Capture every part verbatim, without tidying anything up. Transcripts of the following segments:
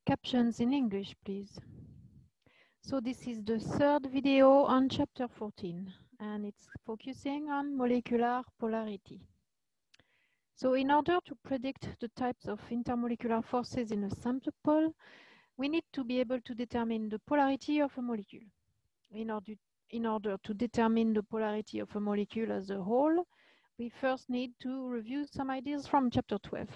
Captions in English, please. So this is the third video on chapter fourteen, and it's focusing on molecular polarity. So in order to predict the types of intermolecular forces in a sample, we need to be able to determine the polarity of a molecule. In order, in order to determine the polarity of a molecule as a whole, we first need to review some ideas from chapter twelve.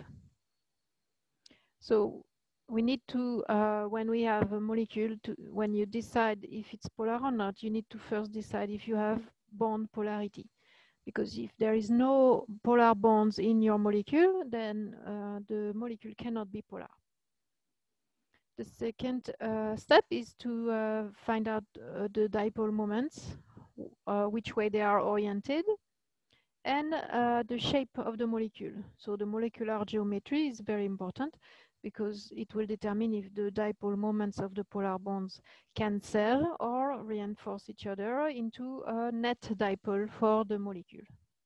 So we need to, uh, when we have a molecule, to, when you decide if it's polar or not, you need to first decide if you have bond polarity. Because if there is no polar bonds in your molecule, then uh, the molecule cannot be polar. The second uh, step is to uh, find out uh, the dipole moments, uh, which way they are oriented, and uh, the shape of the molecule. So the molecular geometry is very important because it will determine if the dipole moments of the polar bonds cancel or reinforce each other into a net dipole for the molecule.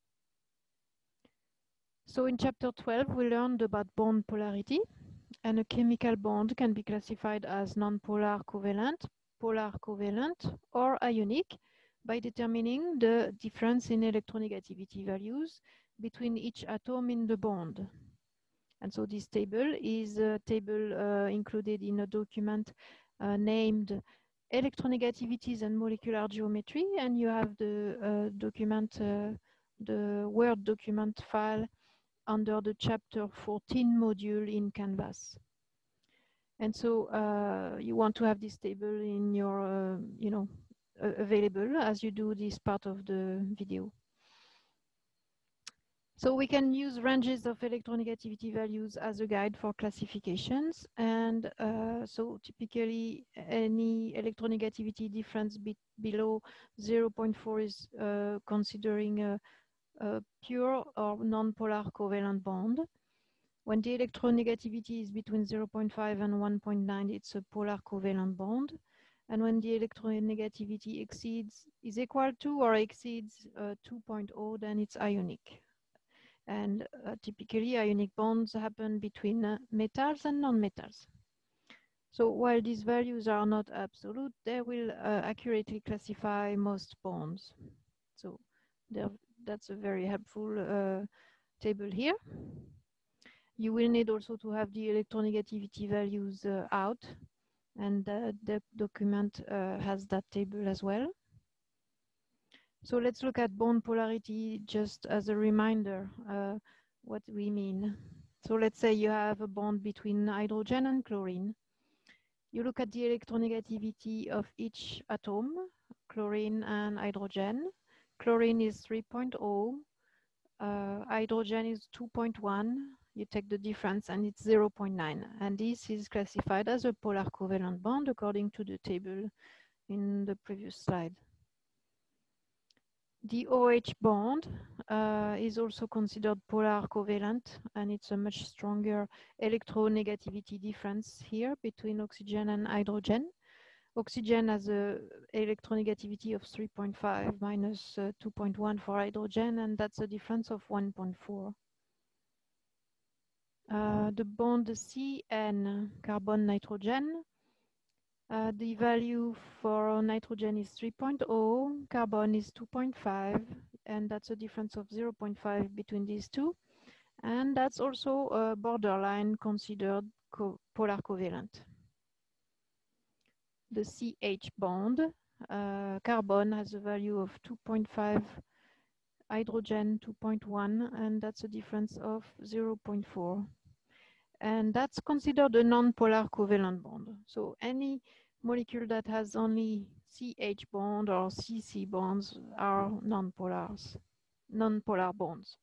So in chapter twelve, we learned about bond polarity, and a chemical bond can be classified as non-polar covalent, polar covalent, or ionic by determining the difference in electronegativity values between each atom in the bond. And so this table is a table uh, included in a document uh, named Electronegativities and Molecular Geometry, and you have the uh, document, uh, the Word document file under the chapter fourteen module in Canvas. And so uh, you want to have this table in your, uh, you know, uh, available as you do this part of the video. So we can use ranges of electronegativity values as a guide for classifications. And uh, so typically any electronegativity difference be below zero point four is uh, considering a, a pure or non-polar covalent bond. When the electronegativity is between zero point five and one point nine, it's a polar covalent bond. And when the electronegativity exceeds, is equal to or exceeds uh, two point zero, then it's ionic. And uh, typically ionic bonds happen between uh, metals and non-metals. So while these values are not absolute, they will uh, accurately classify most bonds. So that's a very helpful uh, table here. You will need also to have the electronegativity values uh, out, and uh, the document uh, has that table as well. So let's look at bond polarity just as a reminder uh, what we mean. So let's say you have a bond between hydrogen and chlorine. You look at the electronegativity of each atom, chlorine and hydrogen. Chlorine is three point zero, uh, hydrogen is two point one. You take the difference and it's zero point nine. And this is classified as a polar covalent bond according to the table in the previous slide. The OH bond uh, is also considered polar covalent, and it's a much stronger electronegativity difference here between oxygen and hydrogen. Oxygen has an electronegativity of three point five minus uh, two point one for hydrogen, and that's a difference of one point four. Uh, the bond C N, carbon nitrogen, Uh, the value for nitrogen is three point zero, carbon is two point five, and that's a difference of zero point five between these two. And that's also a borderline considered co polar covalent. The C H bond, uh, carbon has a value of two point five, hydrogen two point one, and that's a difference of zero point four. And that's considered a non-polar covalent bond. So any molecule that has only C H bond or C C bonds are non-polars, non-polar bonds.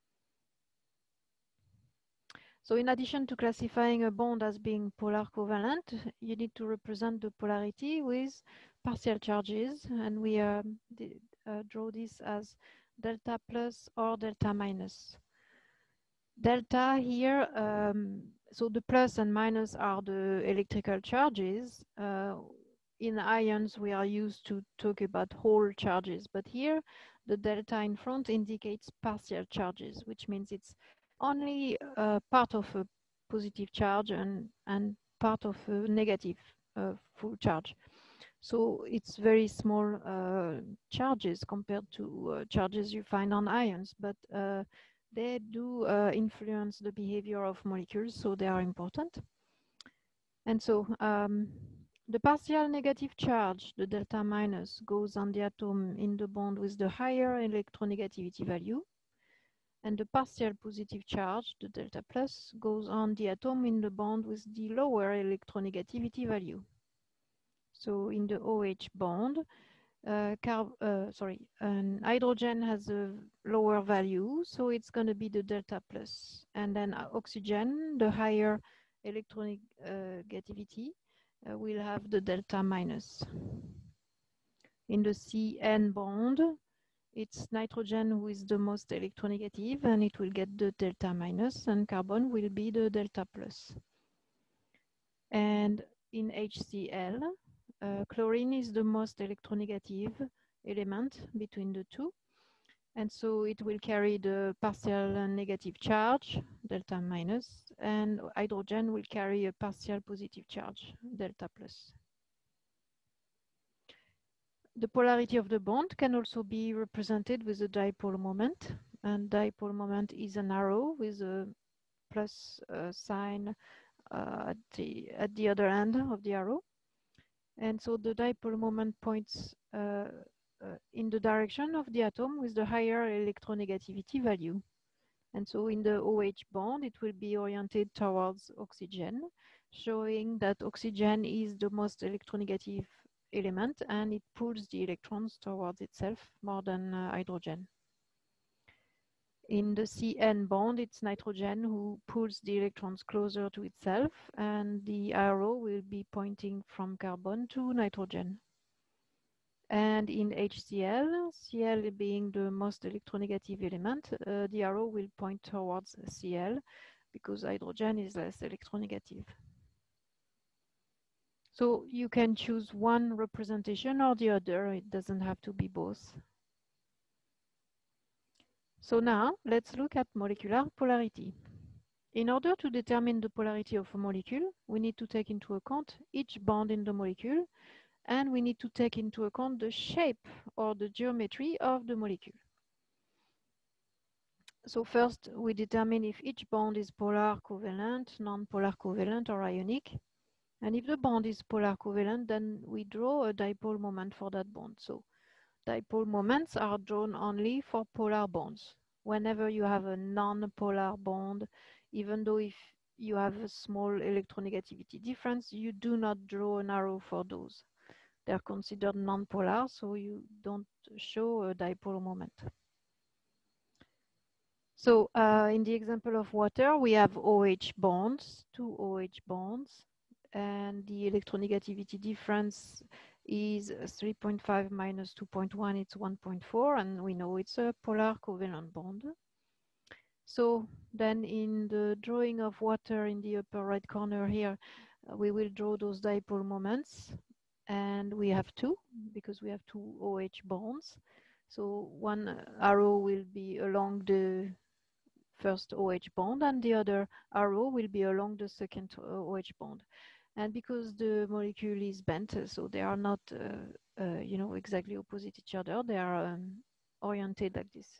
So in addition to classifying a bond as being polar covalent, you need to represent the polarity with partial charges, and we uh, uh, draw this as delta plus or delta minus. Delta here, um, so the plus and minus are the electrical charges. Uh, in ions, we are used to talk about whole charges, but here the delta in front indicates partial charges, which means it's only uh, part of a positive charge and, and part of a negative uh, full charge. So it's very small uh, charges compared to uh, charges you find on ions, but uh, they do uh, influence the behavior of molecules, so they are important. And so um, the partial negative charge, the delta minus, goes on the atom in the bond with the higher electronegativity value. And the partial positive charge, the delta plus, goes on the atom in the bond with the lower electronegativity value. So in the OH bond, uh, carb, uh, sorry, an hydrogen has a lower value, so it's going to be the delta plus. And then oxygen, the higher electronegativity, uh, will have the delta minus. In the C N bond, it's nitrogen who is the most electronegative, and it will get the delta minus, and carbon will be the delta plus. And in HCl, uh, chlorine is the most electronegative element between the two. And so it will carry the partial negative charge, delta minus, and hydrogen will carry a partial positive charge, delta plus. The polarity of the bond can also be represented with a dipole moment. And dipole moment is an arrow with a plus uh, sign uh, at, the, at the other end of the arrow. And so the dipole moment points uh, uh, in the direction of the atom with the higher electronegativity value. And so in the OH bond, it will be oriented towards oxygen, showing that oxygen is the most electronegative element, and it pulls the electrons towards itself more than uh, hydrogen. In the C N bond, it's nitrogen who pulls the electrons closer to itself, and the arrow will be pointing from carbon to nitrogen. And in HCl, Cl being the most electronegative element, uh, the arrow will point towards Cl because hydrogen is less electronegative. So you can choose one representation or the other. It doesn't have to be both. So now let's look at molecular polarity. In order to determine the polarity of a molecule, we need to take into account each bond in the molecule, and we need to take into account the shape or the geometry of the molecule. So first, we determine if each bond is polar covalent, non-polar covalent, or ionic. And if the bond is polar covalent, then we draw a dipole moment for that bond. So dipole moments are drawn only for polar bonds. Whenever you have a non-polar bond, even though if you have a small electronegativity difference, you do not draw an arrow for those. They're considered non-polar, so you don't show a dipole moment. So uh, in the example of water, we have OH bonds, two OH bonds, and the electronegativity difference is three point five minus two point one, it's one point four, and we know it's a polar covalent bond. So then in the drawing of water in the upper right corner here, uh, we will draw those dipole moments, and we have two, because we have two OH bonds. So one arrow will be along the first OH bond, and the other arrow will be along the second OH bond. And because the molecule is bent, so they are not, uh, uh, you know, exactly opposite each other, they are um, oriented like this.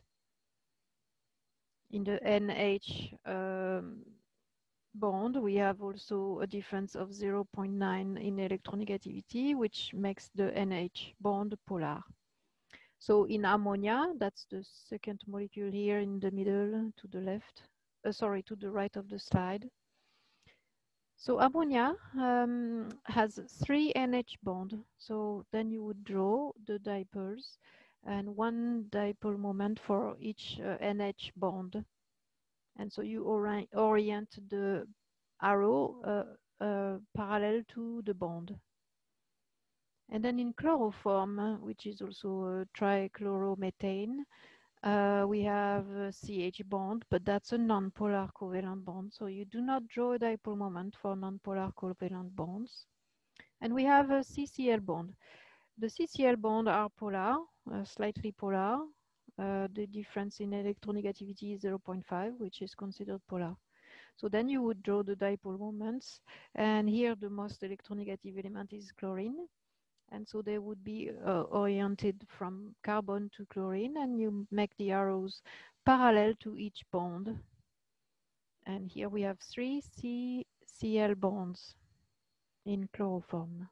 In the N H um, bond, we have also a difference of zero point nine in electronegativity, which makes the N H bond polar. So in ammonia, that's the second molecule here in the middle to the left, uh, sorry, to the right of the slide. So ammonia um, has three N H bonds. So then you would draw the dipoles and one dipole moment for each uh, N H bond. And so you ori orient the arrow uh, uh, parallel to the bond. And then in chloroform, which is also a trichloromethane, uh, we have a C H bond, but that's a non-polar covalent bond. So you do not draw a dipole moment for non-polar covalent bonds. And we have a C C L bond. The C C L bonds are polar, uh, slightly polar. Uh, the difference in electronegativity is zero point five, which is considered polar. So then you would draw the dipole moments, and here the most electronegative element is chlorine. And so they would be uh, oriented from carbon to chlorine, and you make the arrows parallel to each bond. And here we have three C Cl bonds in chloroform.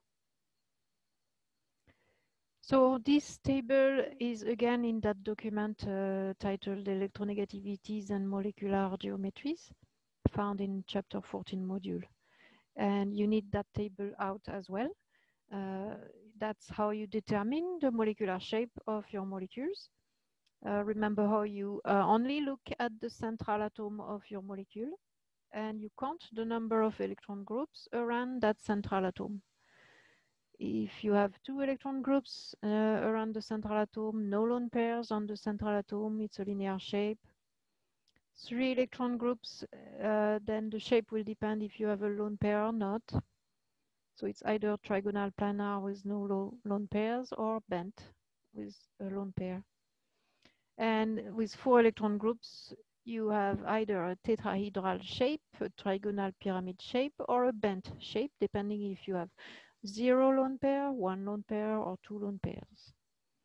So this table is again in that document uh, titled Electronegativities and Molecular Geometries, found in chapter fourteen module. And you need that table out as well. Uh, that's how you determine the molecular shape of your molecules. Uh, remember how you uh, only look at the central atom of your molecule, and you count the number of electron groups around that central atom. If you have two electron groups uh, around the central atom, no lone pairs on the central atom, it's a linear shape. Three electron groups, uh, then the shape will depend if you have a lone pair or not. So it's either trigonal planar with no lone pairs or bent with a lone pair. And with four electron groups, you have either a tetrahedral shape, a trigonal pyramid shape, or a bent shape, depending if you have zero lone pair, one lone pair, or two lone pairs.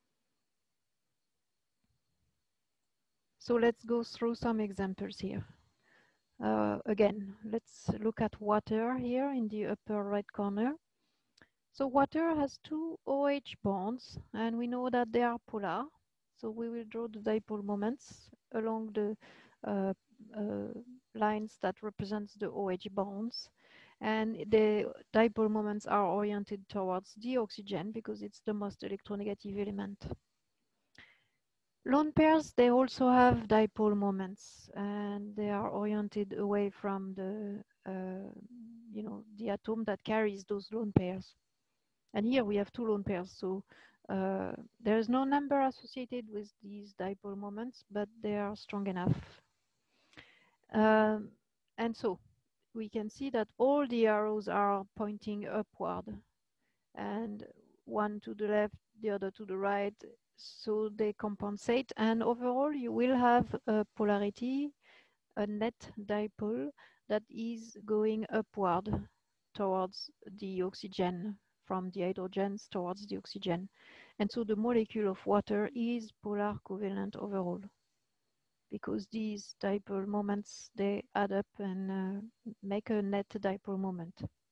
So let's go through some examples here. Uh, again, let's look at water here in the upper right corner. So water has two OH bonds, and we know that they are polar. So we will draw the dipole moments along the uh, uh, lines that represents the OH bonds. And the dipole moments are oriented towards the oxygen because it's the most electronegative element. Lone pairs, they also have dipole moments, and they are oriented away from the, uh, you know, the atom that carries those lone pairs. And here we have two lone pairs, so uh, there is no number associated with these dipole moments, but they are strong enough. Um, and so we can see that all the arrows are pointing upward, and one to the left, the other to the right, so they compensate, and overall you will have a polarity, a net dipole that is going upward towards the oxygen, from the hydrogens towards the oxygen. And so the molecule of water is polar covalent overall, because these dipole moments, they add up and uh, make a net dipole moment.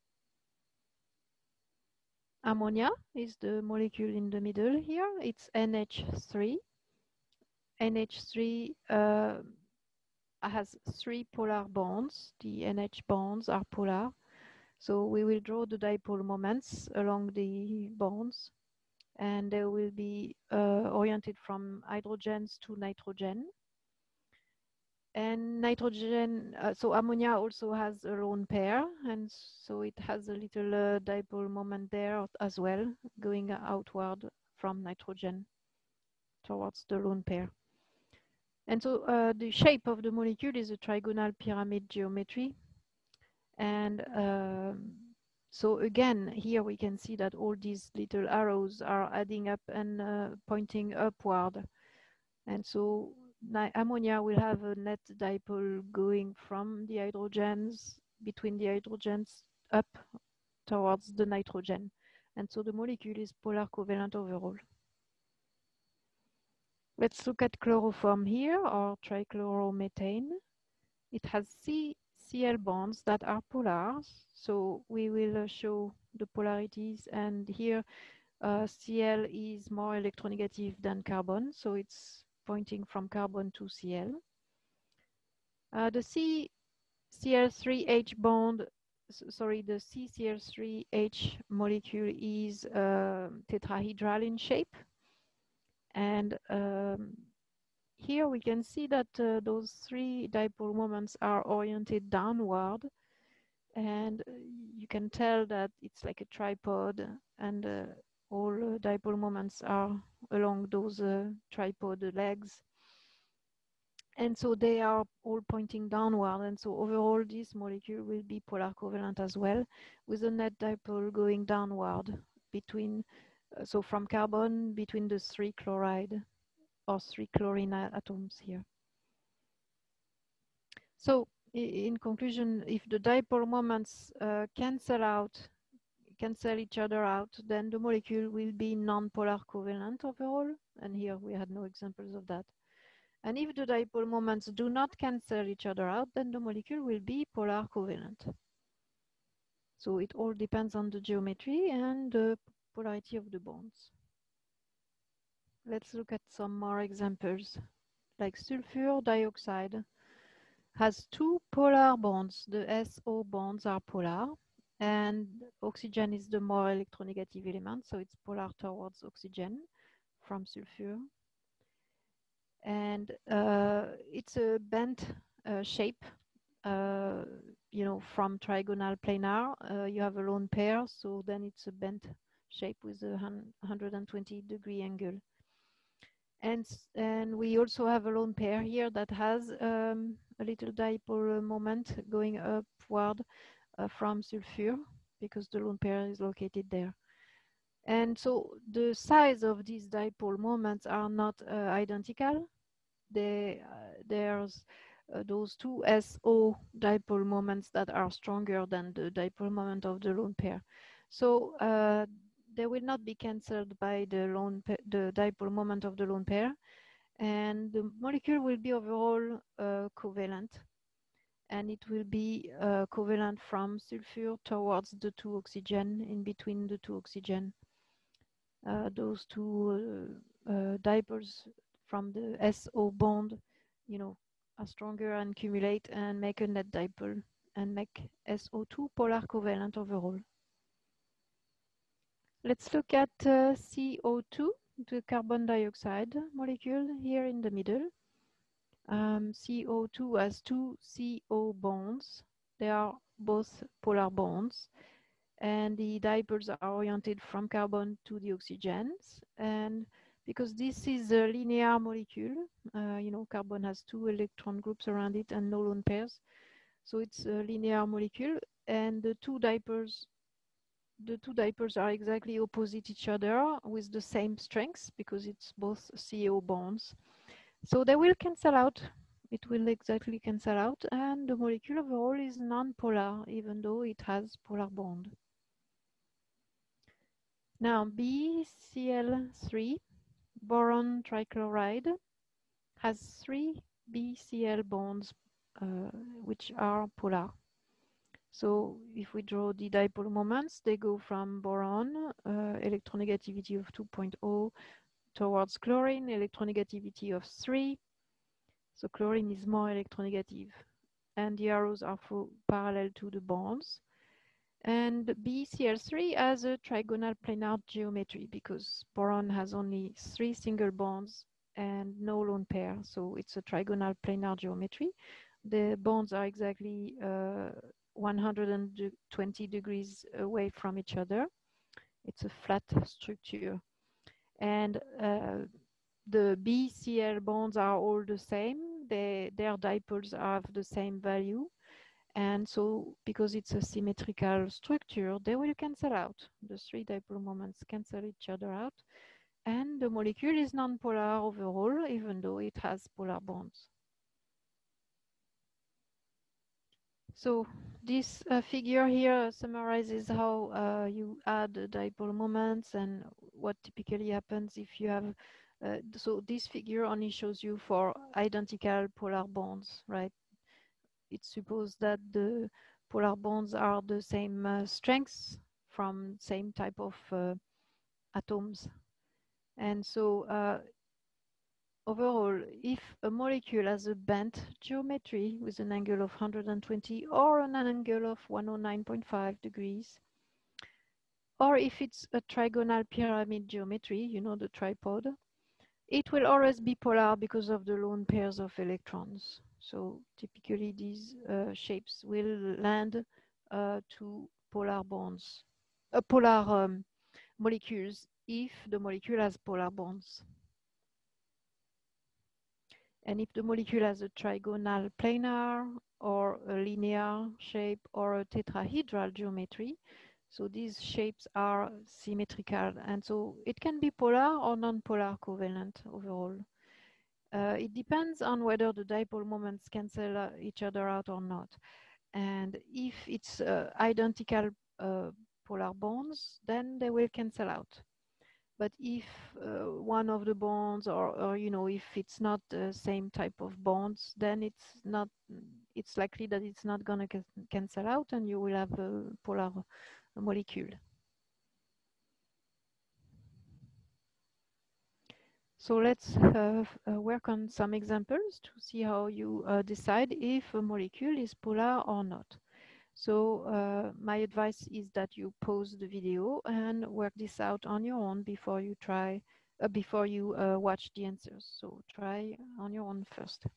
Ammonia is the molecule in the middle here. It's N H three. N H three uh, has three polar bonds. The N H bonds are polar. So we will draw the dipole moments along the bonds, and they will be uh, oriented from hydrogens to nitrogen. And nitrogen, uh, so ammonia also has a lone pair, and so it has a little uh, dipole moment there as well, going outward from nitrogen towards the lone pair. And so uh, the shape of the molecule is a trigonal pyramid geometry. And um, so again, here we can see that all these little arrows are adding up and uh, pointing upward. And so ammonia will have a net dipole going from the hydrogens, between the hydrogens, up towards the nitrogen. And so the molecule is polar covalent overall. Let's look at chloroform here, or trichloromethane. It has C Cl bonds that are polar, so we will uh, show the polarities, and here uh, Cl is more electronegative than carbon, so it's pointing from carbon to Cl. Uh, the C C L three H bond, sorry, the C C L three H molecule is uh, tetrahedral in shape, and um, here we can see that uh, those three dipole moments are oriented downward, and you can tell that it's like a tripod, and uh, all uh, dipole moments are along those uh, tripod legs. And so they are all pointing downward, and so overall this molecule will be polar covalent as well, with a net dipole going downward between, uh, so from carbon between the three chloride or three chlorine atoms here. So in conclusion, if the dipole moments uh, cancel out, cancel each other out, then the molecule will be non-polar covalent overall. And here we had no examples of that. And if the dipole moments do not cancel each other out, then the molecule will be polar covalent. So it all depends on the geometry and the polarity of the bonds. Let's look at some more examples. Like sulfur dioxide has two polar bonds. The S O bonds are polar, and oxygen is the more electronegative element, so it's polar towards oxygen from sulfur. And uh, it's a bent uh, shape, uh, you know, from trigonal planar. Uh, you have a lone pair, so then it's a bent shape with a one hundred twenty degree angle. And, and we also have a lone pair here that has um, a little dipole moment going upward uh, from sulfur because the lone pair is located there. And so the size of these dipole moments are not uh, identical. They, uh, there's uh, those two S O dipole moments that are stronger than the dipole moment of the lone pair. So uh, they will not be cancelled by the lone the dipole moment of the lone pair, and the molecule will be overall uh, covalent, and it will be uh, covalent from sulfur towards the two oxygen, in between the two oxygen. Uh, those two uh, uh, dipoles from the S O bond, you know, are stronger and accumulate and make a net dipole and make S O two polar covalent overall. Let's look at uh, C O two, the carbon dioxide molecule here in the middle. Um, C O two has two C O bonds. They are both polar bonds, and the dipoles are oriented from carbon to the oxygens. And because this is a linear molecule, uh, you know, carbon has two electron groups around it and no lone pairs. So it's a linear molecule, and the two dipoles the two dipoles are exactly opposite each other with the same strengths because it's both C O bonds. So they will cancel out. It will exactly cancel out, and the molecule overall is non-polar, even though it has polar bond. Now, B C L three, boron trichloride, has three B C L bonds, uh, which are polar. So if we draw the dipole moments, they go from boron, uh, electronegativity of two point zero, towards chlorine, electronegativity of three. So chlorine is more electronegative, and the arrows are for parallel to the bonds. And B C L three has a trigonal planar geometry because boron has only three single bonds and no lone pair, so it's a trigonal planar geometry. The bonds are exactly uh, one hundred twenty degrees away from each other. It's a flat structure. And uh, the B C L bonds are all the same. They, their dipoles have the same value. And so because it's a symmetrical structure, they will cancel out. The three dipole moments cancel each other out. And the molecule is non-polar overall, even though it has polar bonds. So this uh, figure here summarizes how uh, you add the dipole moments and what typically happens if you have, uh, so this figure only shows you for identical polar bonds, right? It's supposed that the polar bonds are the same uh, strengths from same type of uh, atoms. And so uh, overall, if a molecule has a bent geometry with an angle of one hundred twenty or an angle of one hundred nine point five degrees, or if it's a trigonal pyramid geometry, you know, the tripod, it will always be polar because of the lone pairs of electrons. So typically these uh, shapes will land uh, to polar bonds, uh, polar um, molecules if the molecule has polar bonds. And if the molecule has a trigonal planar or a linear shape or a tetrahedral geometry, so these shapes are symmetrical, and so it can be polar or non-polar covalent overall. Uh, it depends on whether the dipole moments cancel uh, each other out or not. And if it's uh, identical uh, polar bonds, then they will cancel out. But if uh, one of the bonds, or, or you know, if it's not the same type of bonds, then it's not. It's likely that it's not going to cancel out, and you will have a polar molecule. So let's uh, uh, work on some examples to see how you uh, decide if a molecule is polar or not. So uh, my advice is that you pause the video and work this out on your own before you try, uh, before you uh, watch the answers. So try on your own first.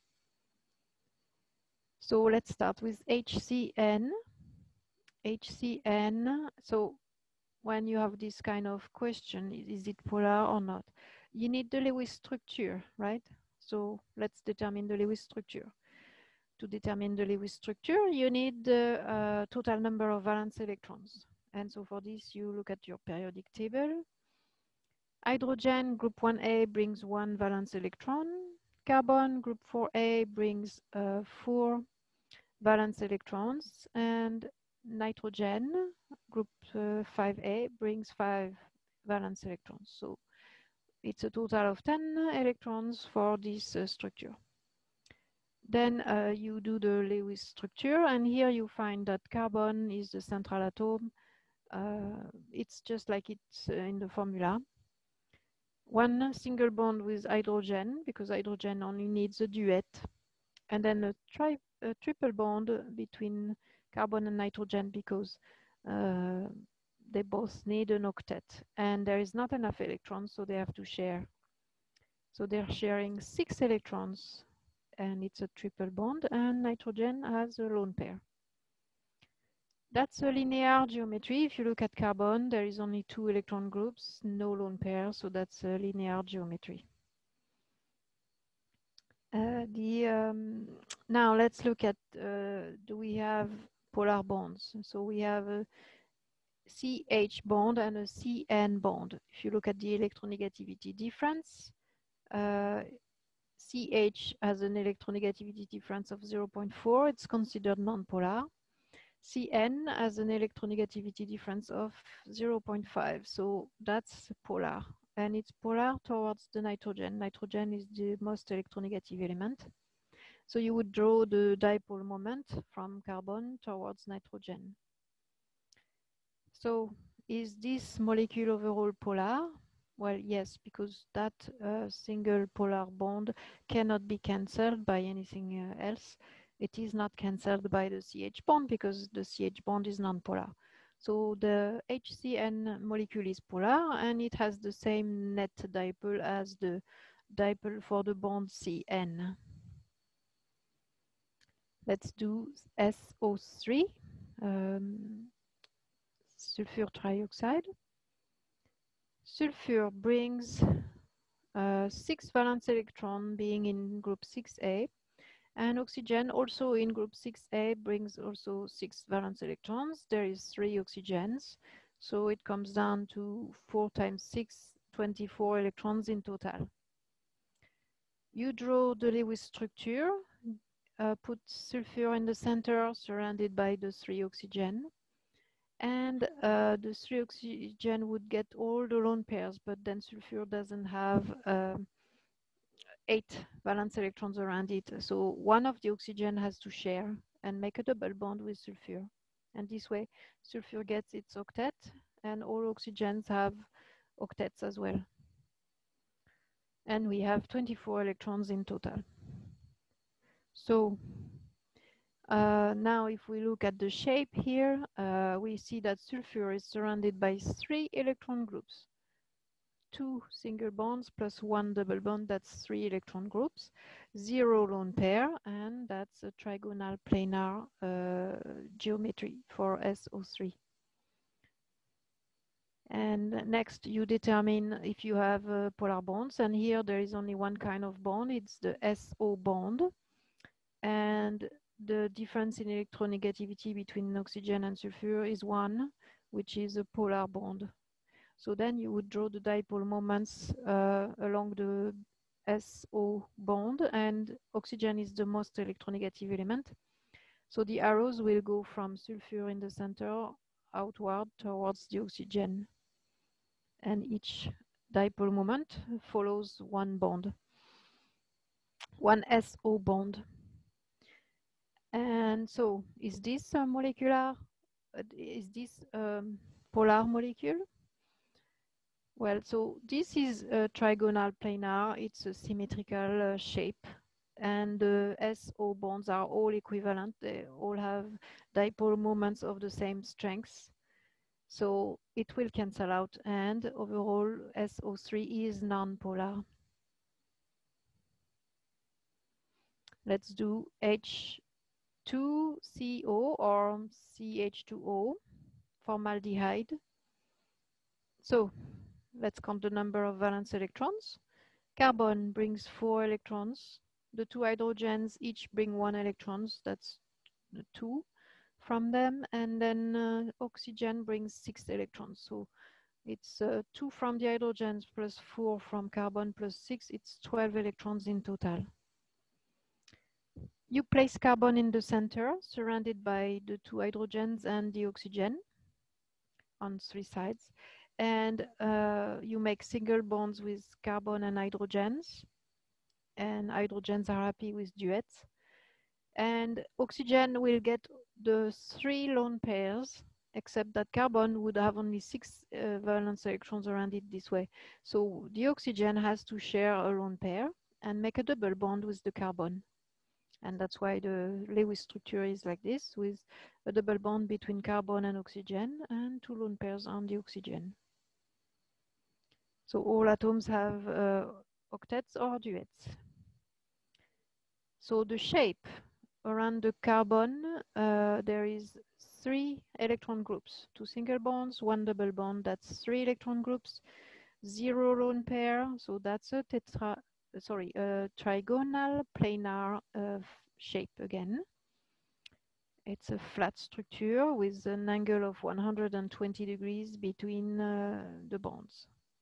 So let's start with H C N. H C N, so when you have this kind of question, is it polar or not? You need the Lewis structure, right? So let's determine the Lewis structure. To determine the Lewis structure, you need the uh, total number of valence electrons. And so for this, you look at your periodic table. Hydrogen, group one A, brings one valence electron. Carbon, group four A, brings uh, four valence electrons. And nitrogen, group uh, five A, brings five valence electrons. So it's a total of ten electrons for this uh, structure. Then uh, you do the Lewis structure, and here you find that carbon is the central atom. Uh, it's just like it's uh, in the formula. One single bond with hydrogen, because hydrogen only needs a duet, and then a, tri a triple bond between carbon and nitrogen, because uh, they both need an octet, and there is not enough electrons, so they have to share. So they're sharing six electrons, and it's a triple bond, and nitrogen has a lone pair. That's a linear geometry. If you look at carbon, there is only two electron groups, no lone pair, so that's a linear geometry. Uh, the um, now let's look at, uh, do we have polar bonds? So we have a C H bond and a C N bond. If you look at the electronegativity difference, uh, C H has an electronegativity difference of zero point four. It's considered nonpolar. C N has an electronegativity difference of zero point five. So that's polar. And it's polar towards the nitrogen. Nitrogen is the most electronegative element. So you would draw the dipole moment from carbon towards nitrogen. So is this molecule overall polar? Well, yes, because that uh, single polar bond cannot be cancelled by anything uh, else. It is not cancelled by the C H bond because the C H bond is non-polar. So the H C N molecule is polar, and it has the same net dipole as the dipole for the bond C N. Let's do S O three, um, sulfur trioxide. Sulfur brings uh, six valence electron being in group six A, and oxygen also in group six A brings also six valence electrons. There is three oxygens, so it comes down to four times six, twenty-four electrons in total. You draw the Lewis structure, uh, put sulfur in the center surrounded by the three oxygen. And uh, the three oxygen would get all the lone pairs, but then sulfur doesn't have uh, eight valence electrons around it. So one of the oxygen has to share and make a double bond with sulfur. And this way, sulfur gets its octet, and all oxygens have octets as well. And we have twenty-four electrons in total. So Uh, now, if we look at the shape here, uh, we see that sulfur is surrounded by three electron groups. Two single bonds plus one double bond, that's three electron groups. Zero lone pair, and that's a trigonal planar uh, geometry for S O three. And next, you determine if you have uh, polar bonds. And here, there is only one kind of bond. It's the S O bond. And the difference in electronegativity between oxygen and sulfur is one, which is a polar bond. So then you would draw the dipole moments uh, along the S O bond, and oxygen is the most electronegative element. So the arrows will go from sulfur in the center outward towards the oxygen. And each dipole moment follows one bond, one S O bond. And so is this a molecular, uh, is this a polar molecule? Well, so this is a trigonal planar. It's a symmetrical uh, shape, and the S O bonds are all equivalent. They all have dipole moments of the same strength. So it will cancel out, and overall S O three is non-polar. Let's do H two C O or C H two O, formaldehyde. So let's count the number of valence electrons. Carbon brings four electrons. The two hydrogens each bring one electron. That's the two from them. And then uh, oxygen brings six electrons. So it's uh, two from the hydrogens plus four from carbon plus six. It's twelve electrons in total. You place carbon in the center, surrounded by the two hydrogens and the oxygen on three sides. And uh, you make single bonds with carbon and hydrogens. And hydrogens are happy with duets. And oxygen will get the three lone pairs, except that carbon would have only six uh, valence electrons around it this way. So the oxygen has to share a lone pair and make a double bond with the carbon. And that's why the Lewis structure is like this, with a double bond between carbon and oxygen and two lone pairs on the oxygen. So all atoms have uh, octets or duets. So the shape around the carbon, uh, there is three electron groups, two single bonds, one double bond, that's three electron groups, zero lone pair, so that's a tetra, sorry, a trigonal planar uh, shape again. It's a flat structure with an angle of one hundred twenty degrees between uh, the bonds.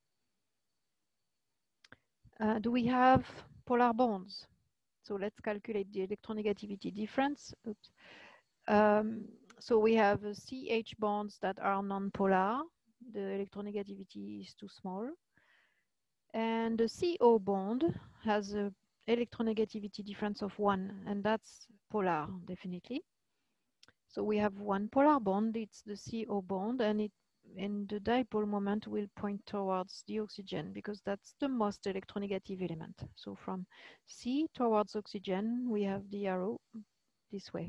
Uh, do we have polar bonds? So let's calculate the electronegativity difference. Oops. Um, so we have uh, C H bonds that are non-polar. The electronegativity is too small. And the C O bond has an electronegativity difference of one, and that's polar, definitely. So we have one polar bond, it's the C O bond, and it and the dipole moment will point towards the oxygen because that's the most electronegative element. So from C towards oxygen, we have the arrow this way.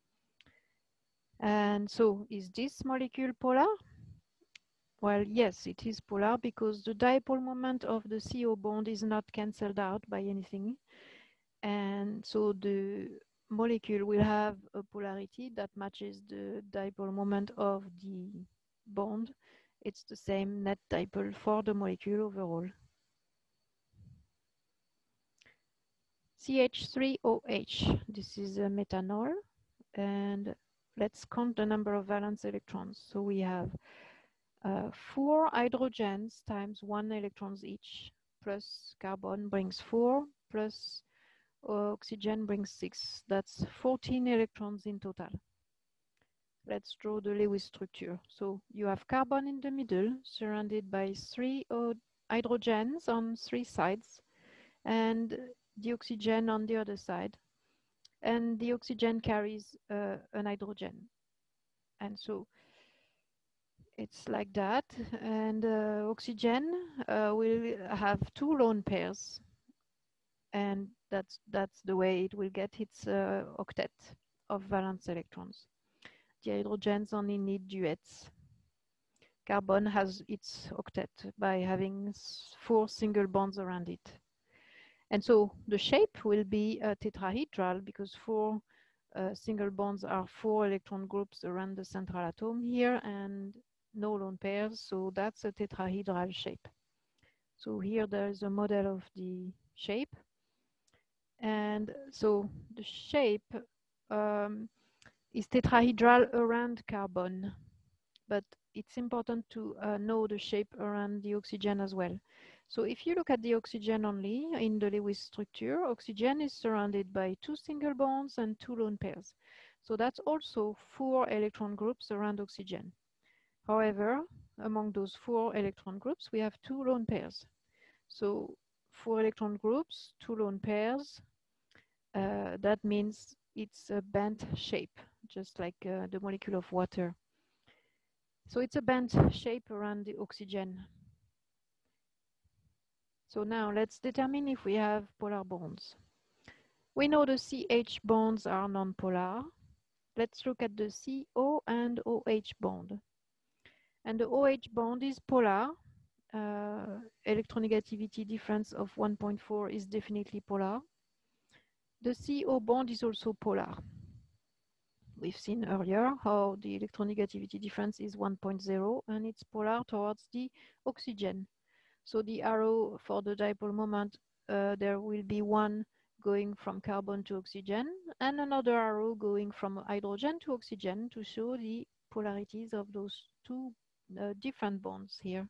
And so is this molecule polar? Well, yes, it is polar because the dipole moment of the C O bond is not cancelled out by anything. And so the molecule will have a polarity that matches the dipole moment of the bond. It's the same net dipole for the molecule overall. C H three O H, this is a methanol. And let's count the number of valence electrons. So we have uh, four hydrogens times one electrons each, plus carbon brings four, plus oxygen brings six. That's fourteen electrons in total. Let's draw the Lewis structure. So you have carbon in the middle, surrounded by three hydrogens on three sides, and the oxygen on the other side. And the oxygen carries uh, an hydrogen. And so it's like that. And uh, oxygen uh, will have two lone pairs. And that's, that's the way it will get its uh, octet of valence electrons. The hydrogens only need duets. Carbon has its octet by having four single bonds around it. And so the shape will be a tetrahedral because four uh, single bonds are four electron groups around the central atom here and no lone pairs, so that's a tetrahedral shape. So here there is a model of the shape. And so the shape um, is tetrahedral around carbon. but it's important to uh, know the shape around the oxygen as well. So if you look at the oxygen only in the Lewis structure, oxygen is surrounded by two single bonds and two lone pairs. So that's also four electron groups around oxygen. However, among those four electron groups, we have two lone pairs. So four electron groups, two lone pairs, uh, that means it's a bent shape, just like uh, the molecule of water. So it's a bent shape around the oxygen. So now let's determine if we have polar bonds. We know the C H bonds are nonpolar. Let's look at the C O and O H bond. And the O H bond is polar. Uh, electronegativity difference of one point four is definitely polar. The C O bond is also polar. We've seen earlier how the electronegativity difference is one point zero and it's polar towards the oxygen. So the arrow for the dipole moment, uh, there will be one going from carbon to oxygen and another arrow going from hydrogen to oxygen to show the polarities of those two uh, different bonds here.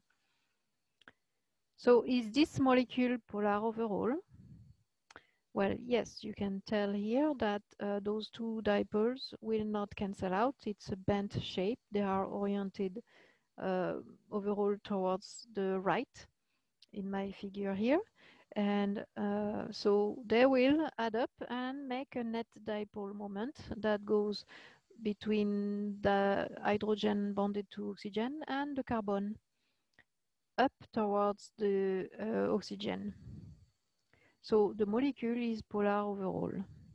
So is this molecule polar overall? Well, yes, you can tell here that uh, those two dipoles will not cancel out. It's a bent shape. They are oriented uh, overall towards the right in my figure here. And uh, so they will add up and make a net dipole moment that goes between the hydrogen bonded to oxygen and the carbon up towards the uh, oxygen. So the molecule is polar overall.